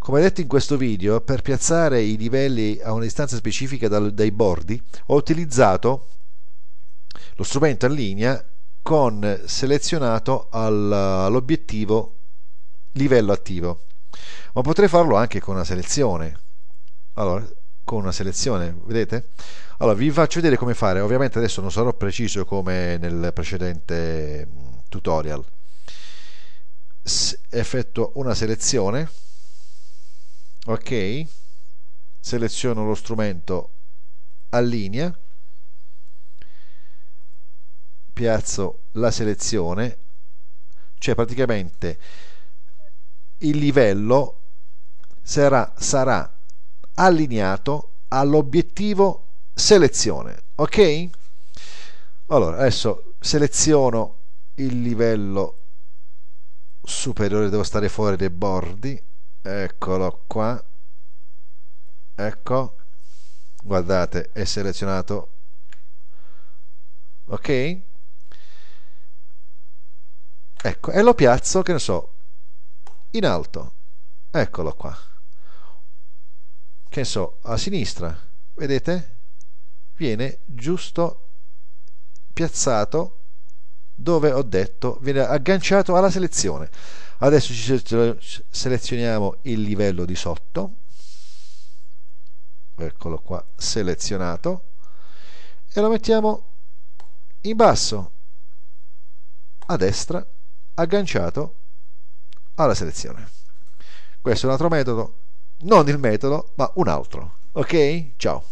Come detto in questo video, per piazzare i livelli a una distanza specifica dai bordi, ho utilizzato lo strumento in linea con selezionato all'obiettivo livello attivo, ma potrei farlo anche con una selezione. Allora, con una selezione, vedete? Allora, vi faccio vedere come fare. Ovviamente adesso non sarò preciso come nel precedente tutorial. Effettuo una selezione, ok, seleziono lo strumento a linea, piazzo la selezione, cioè praticamente il livello sarà allineato all'obiettivo selezione, ok? Allora adesso seleziono il livello superiore, devo stare fuori dai bordi, eccolo qua, ecco, guardate, è selezionato, ok, ecco, e lo piazzo, che ne so, in alto, eccolo qua, che ne so, a sinistra, vedete, viene giusto piazzato dove ho detto, viene agganciato alla selezione. Adesso ci selezioniamo il livello di sotto, eccolo qua, selezionato, e lo mettiamo in basso a destra, agganciato alla selezione. Questo è un altro metodo, non il metodo ma un altro. Ok, ciao.